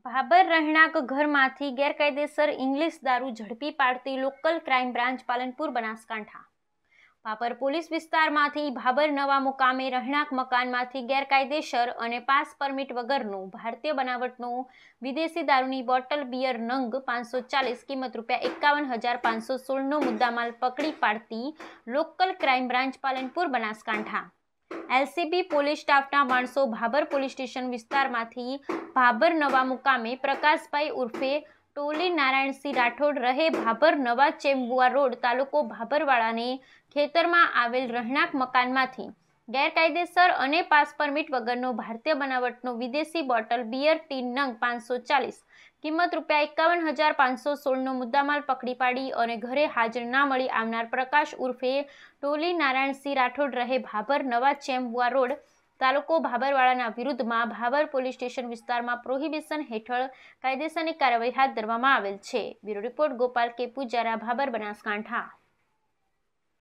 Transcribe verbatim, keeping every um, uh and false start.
ભાબર રહેણાંક ઘરમાંથી ગેરકાયદેસર ઇંગ્લિશ દારૂ ઝડપી પાડતી local crime branch Palanpur Banaskantha. Bhabar police વિસ્તારમાંથી ભાબર નવા મુકામે રહેણાંક મકાનમાંથી ગેરકાયદેસર અને પાસ પરમિટ વગરનું ભારતીય બનાવટનું વિદેશી દારૂની બોટલ બિયર નંગ પાંચસો ચાલીસ કિંમત રૂપિયા એકાવન હજાર પાંચસો સોળનો મુદ્દામાલ પકડી પાડતી local crime branch Palanpur Banaskantha. LCB police સ્ટાફના માણસો ભાબર પોલીસ સ્ટેશન વિસ્તારમાંથી ભાબર નવા મુકામે પ્રકાશભાઈ ઉર્ફે ટોલી નારાયણસિંહ રાઠોડ રહે ભાબર નવા ચેમ્બુઆ રોડ તાલુકો ભાબરવાળાને ખેતરમાં આવેલ રહેણાંક મકાનમાંથી ગેરકાયદેસર અને પાસ પરમિટ વગરનો ભારતીય બનાવટનો વિદેશી બોટલ બિયર ટીન નંગ પાંચસો ચાલીસ કિંમત રૂપિયા એકાવન હજાર પાંચસો સોળનો મુદ્દામાલ પકડી પાડી અને ઘરે હાજર ના મળી આવનાર પ્રકાશ ઉર્ફે ટોલી નારાયણસિંહ રાઠોડ રહે ભાબર નવા ચેમ્બુઆ રોડ તાલુકો ભાબરવાળાના વિરુદ્ધમાં ભાબર પોલીસ સ્ટેશન વિસ્તારમાં પ્રોહિબિશન હેઠળ કાયદેસરની કાર્યવાહી હાથ ધરવામાં આવેલ છે। બ્યુરો રિપોર્ટ ગોપાલ કે પૂજારા, ભાબર, બનાસકાંઠા।